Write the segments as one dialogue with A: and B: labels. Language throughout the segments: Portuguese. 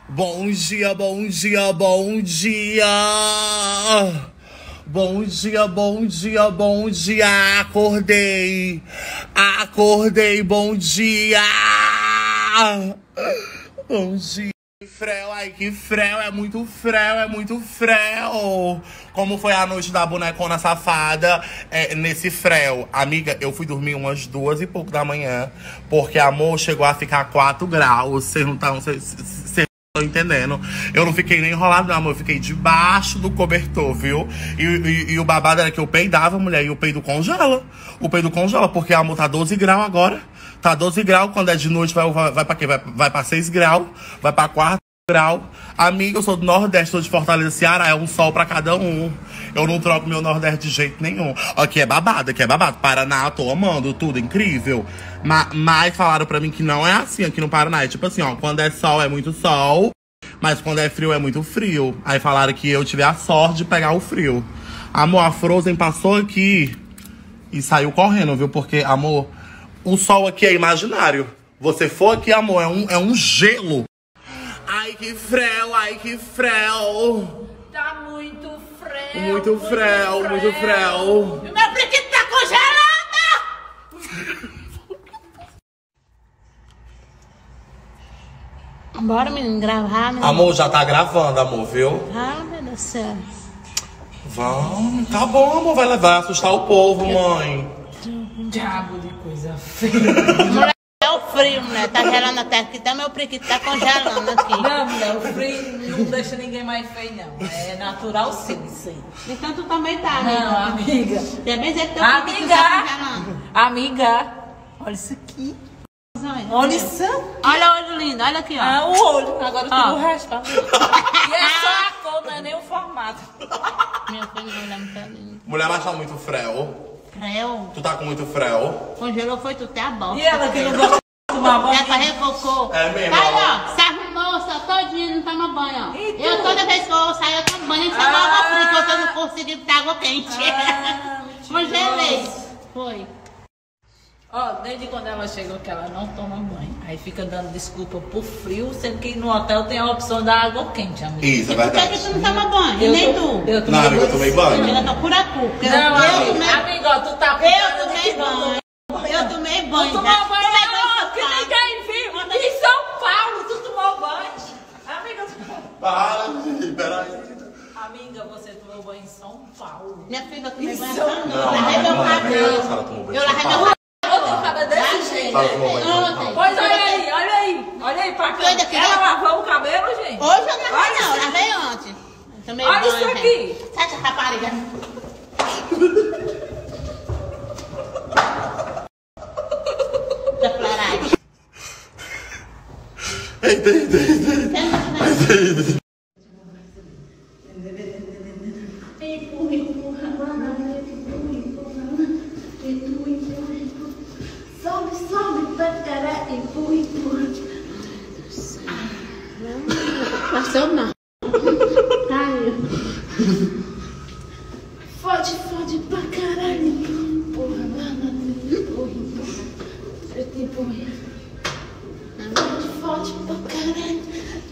A: Bom dia, bom dia, bom dia. Bom dia, bom dia, bom dia. Acordei. Acordei, bom dia. Bom dia. Frel, ai que frel, é muito frel, é muito frel. Como foi a noite da bonecona safada nesse frel? Amiga, eu fui dormir umas 2 e pouco da manhã, porque, amor, chegou a ficar 4 graus. Vocês não estão entendendo. Eu não fiquei nem enrolado, não, amor. Eu fiquei debaixo do cobertor, viu? E o babado era que eu peidava, mulher, e o peido congela. O peido congela, porque, amor, tá 12 graus agora. Tá 12 graus, quando é de noite vai pra quê? Vai pra 6 graus, vai pra 4 graus. Amiga, eu sou do Nordeste, sou de Fortaleza, Ceará, é um sol pra cada um. Eu não troco meu Nordeste de jeito nenhum. Aqui é babado, Paraná, tô amando, tudo incrível. Mas falaram pra mim que não é assim aqui no Paraná. É tipo assim, ó, quando é sol é muito sol, mas quando é frio é muito frio. Aí falaram que eu tive a sorte de pegar o frio. Amor, a Frozen passou aqui e saiu correndo, viu? Porque, amor, o sol aqui é imaginário. Você for aqui, amor, é um gelo. Ai, que frel, ai, que frel.
B: Tá muito frel.
A: Muito frel, muito frel.
B: Meu brinquedo tá congelado! Bora, menino, gravar, né?
A: Amor, já tá gravando, amor, viu?
B: Ah, meu Deus do céu.
A: Vamos, tá bom, amor, vai assustar o povo, mãe.
B: Diabo de coisa feia. É o frio, né? Tá gelando até aqui, tá meu brinquedo tá congelando aqui.
C: Não, mulher, o frio não deixa ninguém mais feio, não. É natural sim, isso aí.
B: Então tu também tá, amiga.
C: Não, amiga.
B: Quer bem dizer que teu brinquedo tá congelando.
C: Amiga, olha isso aqui. Olha isso.
B: Olha o olho lindo, olha aqui, ó.
C: Ah, o olho. Agora tudo o resto. E é só a cor, não é nem o formato.
B: Meu filho, mulher muito lindo.
A: Mulher, mas tá muito frel.
B: Frel.
A: Tu tá com muito frel.
B: Congelou foi tu até a bosta.
C: E ela que não gosta de tomar banho.
B: Já tá recocô.
A: É mesmo,
B: Tá aí,
A: ó.
B: ó. Se arrumou, só todinho, não toma banho, ó.
C: E tu?
B: Eu toda vez que eu saio, eu tomo banho. A gente chama água fria, porque eu não consegui ter água quente. Congelei. Foi.
C: Ó, desde quando ela chegou que ela não toma banho. Aí fica dando desculpa por frio, sendo que no hotel tem a opção da água quente, amiga.
A: Isso, é
B: Por que
A: verdade.
B: tu não toma banho? E nem tu.
A: Não, amiga, eu tomei banho.
B: Eu tô por acu.
C: Amiga, ó, tu tá
B: Eu tomei banho. Eu tomei banho.
C: Tu tomou banho,
B: Tomei
C: ó, que ninguém viu. Em São Paulo, tu tomou banho. Amiga,
A: Para, peraí.
C: amiga, você tomou banho em São Paulo.
B: Minha filha, eu tomei banho.
C: Isso.
B: Eu lavei meu cabelo. Eu lavei meu cabelo.
C: Outro cabelo desse jeito.
A: Fala com o mamãe.
B: Ontem.
C: Pois olha aí pra cá.
B: Doida que
C: Ela
B: não-
C: lavou o cabelo, gente?
B: Hoje eu não lavei,
C: Olha
B: não.
C: isso.
B: Lavei ontem. Tomei
C: Olha
B: banho,
C: isso
B: gente.
C: aqui.
B: Sai essa rapariga. Da flaragem.
A: Eita.
D: Sobe, pacará, empurra.
B: Passou não. Ai.
D: Fode pra caralho. Empurra. Eu te empurro. Fode pra caralho.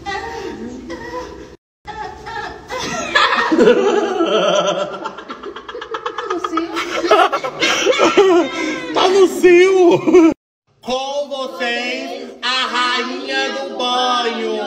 A: Tá no cio. Com vocês, a rainha do banho.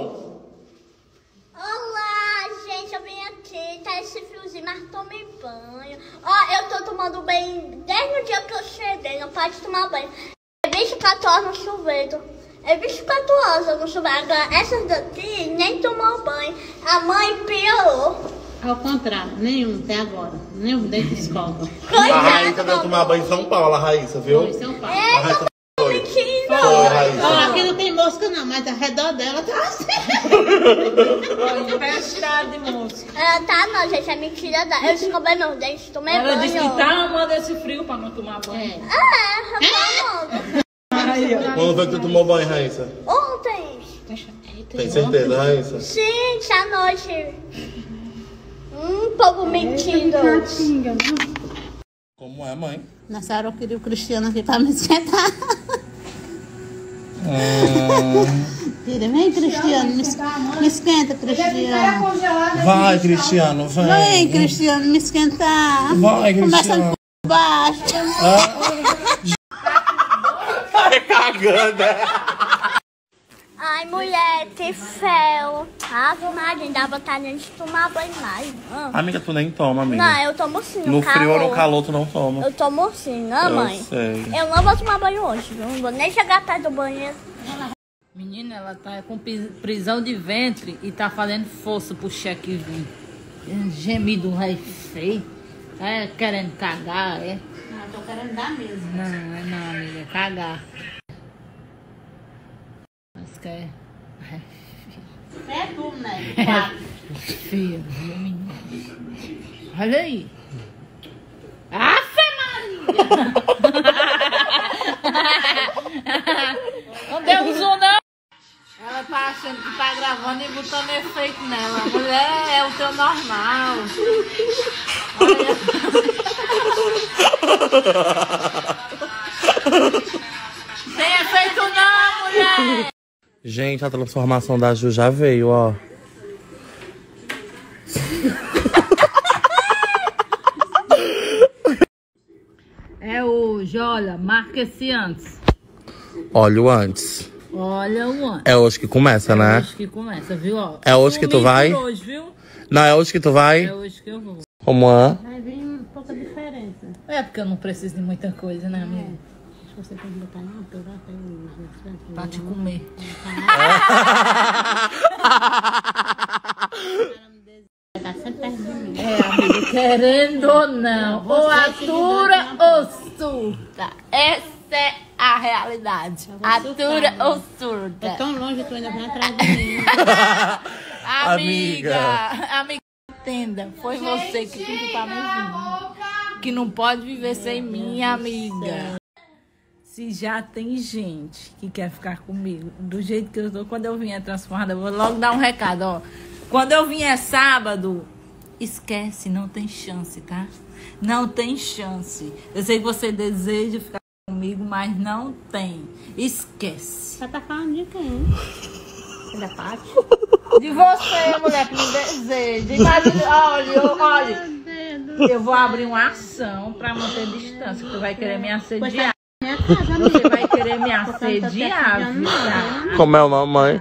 D: Olá, gente, eu vim aqui, tá esse friozinho, mas tomei banho. Ó, eu tô tomando banho desde o dia que eu cheguei, não pode tomar banho. É 24 horas no chuveiro. É 24 horas no chuveiro. Agora, essas daqui nem tomou banho. A mãe piorou.
B: Ao contrário, nenhum até agora. Nenhum dentro de escova.
A: A Raíssa veio tomar banho em São Paulo, a Raíssa, viu?
B: Foi em São Paulo.
A: A Raíssa foi.
D: Mentira.
A: Foi, Raíssa.
B: Ó, aqui não tem mosca não, mas ao redor dela tá assim.
C: Olha, pescado de música.
D: Ela tá não, gente, é mentira dela. Eu escovei meus dentes, tomei
C: Ela
D: banho.
C: disse que tá amando esse frio pra não tomar banho.
B: É.
D: É,
C: Aí, ó.
A: Quando foi que tu tomou banho, Raíssa?
D: ontem.
A: Tem certeza, Raíssa?
D: Sim, à noite. Povo mentindo.
A: Como é, mãe?
B: Nessa hora eu queria o Cristiano aqui pra me esquentar. mentira. Vem, Cristiano. Me esquenta, Cristiano.
A: Vai, Cristiano, vem.
B: Vem, Cristiano, me esquentar.
A: Vai,
B: Começando
A: Cristiano.
B: por baixo.
A: Vai cagando.
D: Ai, mulher, que fel. Ave Maria, ainda vontade de tomar banho mais.
A: Amiga, tu nem toma, amiga.
D: Não, eu tomo sim,
A: No frio ou no calor, tu não toma.
D: Eu tomo sim, né,
A: Eu
D: mãe?
A: sei.
D: Eu não vou tomar banho hoje, viu? Não vou nem chegar perto do banheiro.
C: Menina, ela tá com prisão de ventre e tá fazendo força pro cheque vir. Gemido rei feio. É querendo cagar, é?
B: Não, eu tô querendo dar mesmo.
C: Não, amiga, cagar. Mas quer.
B: É tu, né?
C: Feio, viu, menina? Olha aí. Afe Maria! Não deu zoom, não? Ela tá achando que tá gravando e botando efeito nela. Mulher, é o teu normal. Olha. Tem efeito não, mulher!
A: Gente, a transformação da Ju já veio, ó.
C: É hoje, olha, marca esse antes.
A: Olha o antes.
C: Olha o antes.
A: É hoje que começa,
C: É
A: né?
C: hoje que começa, viu? Ó.
A: É hoje que tu vai?
C: Hoje, viu?
A: Não, é hoje que tu vai?
C: É hoje que eu vou.
A: Como é?
B: Vai vir um pouca diferença.
C: É porque eu não preciso de muita coisa, né, amiga?
B: Você pode botar não, porque eu já tenho...
C: Pra te comer.
B: Tá sempre perto de mim.
C: É, amiga, querendo ou não, ou atura ou surta. Essa é a realidade. Atura ou surta.
B: É tão longe que tu ainda vem atrás de mim.
C: Amiga, entenda, foi você que pediu pra me vir. Que não pode viver sem mim, amiga. Se já tem gente que quer ficar comigo do jeito que eu tô, quando eu vier transformada, eu vou logo dar um recado, ó. Quando eu vier sábado, esquece, não tem chance, tá? Não tem chance. Eu sei que você deseja ficar comigo, mas não tem. Esquece.
B: Você tá falando de quem? Da Paty?
C: De você, mulher, que me deseja. Imagina, olha. Eu vou abrir uma ação pra manter distância, porque tu vai querer me assediar.
B: Minha casa, amiga.
C: Você vai querer me assediar, viu?
A: Como é a mamãe?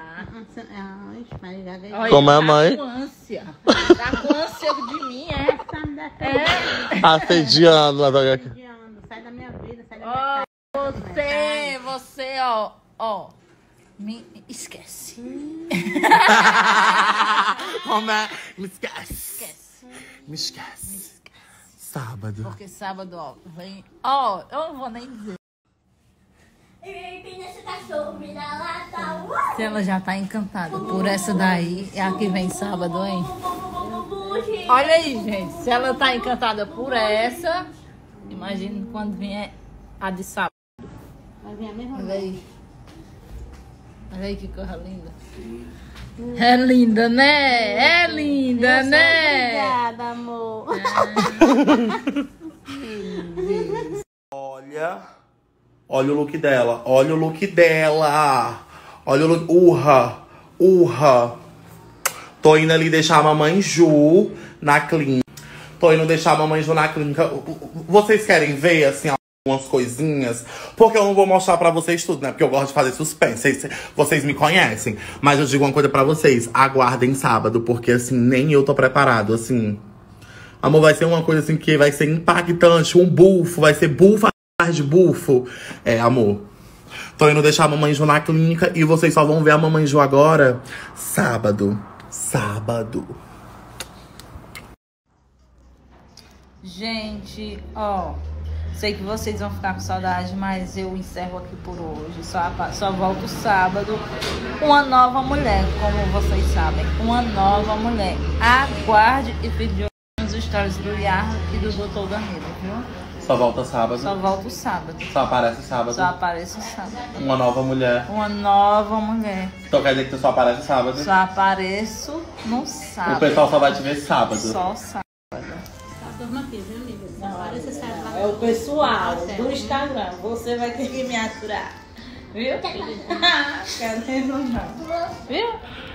C: Olha,
A: Como é a mãe?
C: Tá com ânsia. Tá com ânsia de mim, é?
A: Assediando.
B: Sai da minha vida, sai da minha
C: Ó, você, ó. Me esquece.
A: Como é? Me esquece. Me esquece. Sábado.
C: Porque sábado, ó, vem. Ó, eu não vou nem dizer. Se ela já tá encantada por essa daí, é a que vem sábado, hein? Olha aí, gente. Se ela tá encantada por essa, imagine quando vier a de sábado.
B: Vai vir a mesma
C: Olha aí. Olha aí que coisa linda. É linda, né? É linda, né?
B: Obrigada, amor.
A: Olha o look dela. Olha o look dela. Olha o look. Urra. Tô indo ali deixar a mamãe Ju na clínica. Vocês querem ver, assim, algumas coisinhas? Porque eu não vou mostrar pra vocês tudo, né? Porque eu gosto de fazer suspense. Vocês me conhecem. Mas eu digo uma coisa pra vocês. Aguardem sábado, porque, assim, nem eu tô preparado, assim. Amor, vai ser uma coisa, assim, que vai ser impactante. Um bufo. Vai ser bufo atrás de bufo. É, amor. Tô indo deixar a mamãe Ju na clínica. E vocês só vão ver a mamãe Ju agora sábado.
C: Gente, ó, sei que vocês vão ficar com saudade, mas eu encerro aqui por hoje. Só volto sábado. Uma nova mulher, como vocês sabem. Uma nova mulher. Aguarde e vídeo nos stories do Iar e do Dr. Danilo, viu?
A: Só volta sábado.
C: Só volto sábado.
A: Só aparece sábado.
C: Só apareço sábado.
A: Uma nova mulher.
C: Uma nova mulher.
A: Então quer dizer que tu só aparece sábado?
C: Só apareço no sábado.
A: O pessoal só vai te ver sábado.
C: Só sábado.
B: Durma aqui, viu, amiga? Agora você sai lá.
C: É o pessoal do Instagram. Você vai ter que me aturar. Viu? Quero mesmo não. Viu?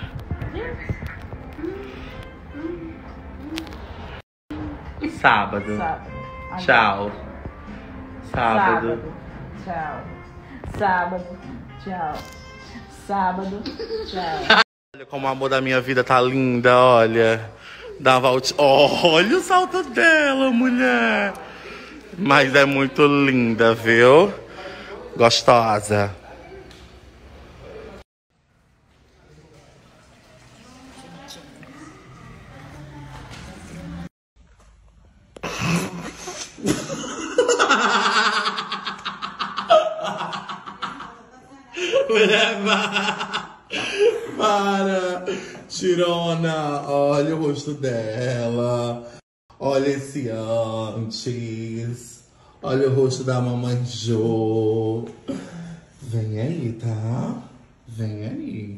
A: Sábado. Tchau. Sábado.
C: Tchau. Sábado. Tchau. Sábado. Tchau.
A: Olha como o amor da minha vida tá linda, olha. Dá uma volta. Olha o salto dela, mulher. Mas é muito linda, viu? Gostosa. Mulher, para, tirona, olha o rosto dela, olha esse antes, olha o rosto da mamãe Jo. Vem aí, tá? Vem aí.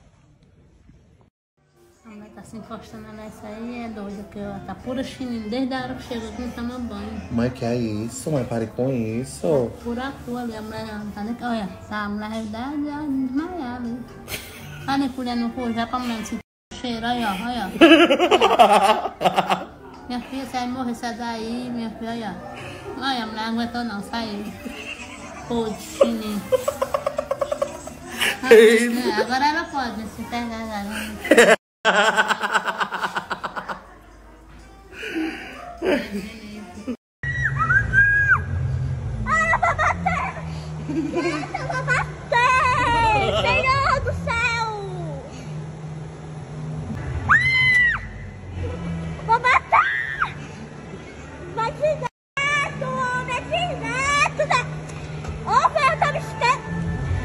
B: A mulher tá se encostando nessa aí, é doida, porque ela tá pura chininha desde a hora que chegou que não toma banho.
A: Mãe, que é isso? Mãe, pare com isso.
B: Pura cor ali, a mulher não tá nem... Olha, tá, a mulher já desmaiada ali. Olha nem colher no cu, já pra mulher não sentir o cheiro, olha, olha. Minha filha, você vai morrer, sai daí, minha filha, olha. Olha, a mulher não aguentou não, saiu. Pô, de chininho. Agora ela pode, né, se pegar já.
D: Senhor do céu! Vou matar! Vai direto, homem, direto! Ô, velho, tá me esquecendo!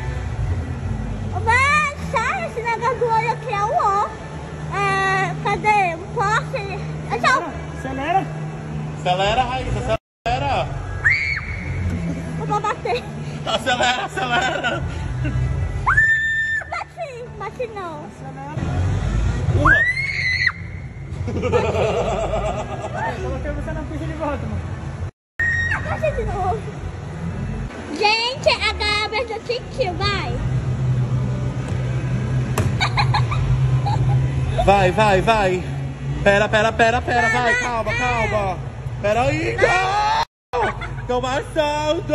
D: Vai, sai, esse negócio do olho aqui é o ó. Cadê? Um poste?
C: Acelera.
A: Acelera, Raíssa, acelera.
D: Eu vou bater.
A: Acelera, acelera.
D: Bate não.
C: Coloquei você na pista de volta, mano.
D: Bate de novo. Gente, a Gabi do titio, vai.
A: Vai. Pera, vai, calma. Pera aí, não! Tô marchando!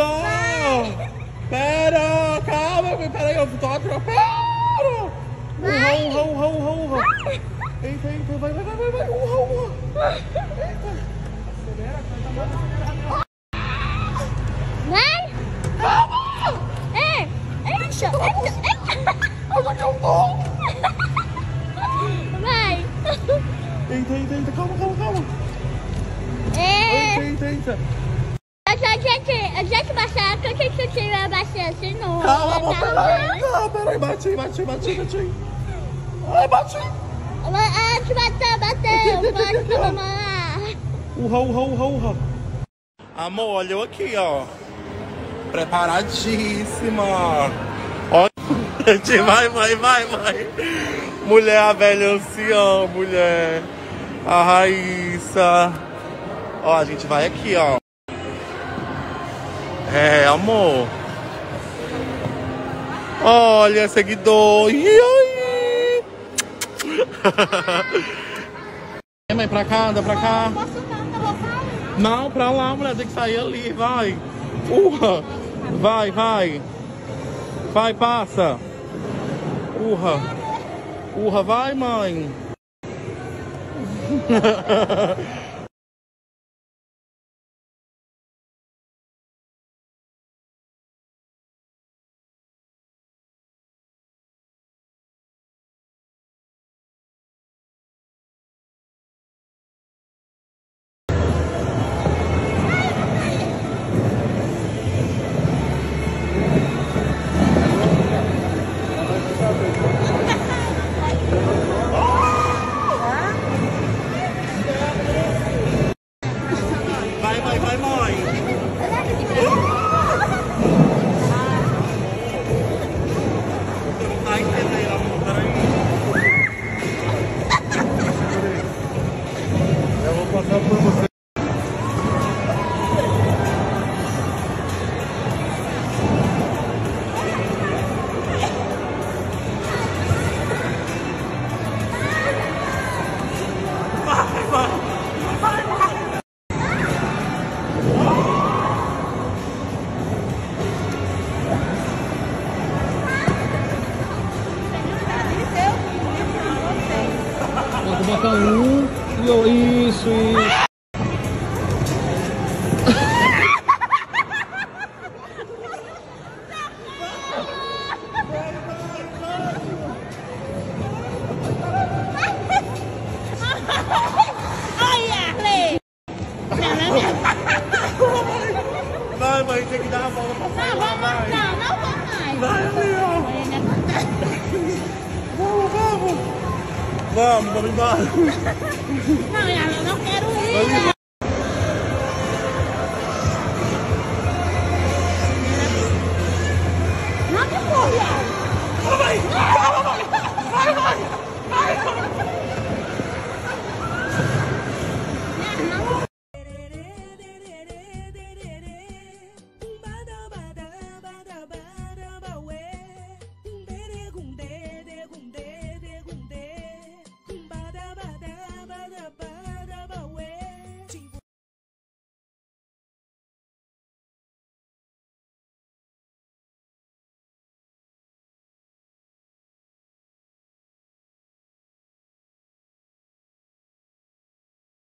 A: Pera, calma, pera aí, eu tô atropelando! Urra! Eita, vai, urra! Eita!
D: Vai!
A: Calma!
D: Eita!
A: Onde é que eu tô?
D: Vai!
A: Eita, calma! Eita!
D: A gente baixar, que a gente tiver bastante no...
A: Calma, peraí, bati. Ai, bati!
D: A gente bateu, pode tomar.
A: Urra! Amor, olha eu aqui, ó. Preparadíssima. Ó, gente, vai. Mulher, a velha anciã, mulher. A Raíssa. Ó, a gente vai aqui, ó. Amor. Olha, seguidor. E aí? Mãe, pra cá, anda pra cá. Não, pra lá, mulher, tem que sair ali, vai. Urra. Vai. Vai, passa. Urra, vai, mãe. Vai, amiga.
B: Ele acontece.
A: Vamos embora.
B: Não, eu não quero ir. Né? Não me corre.
A: Calma aí.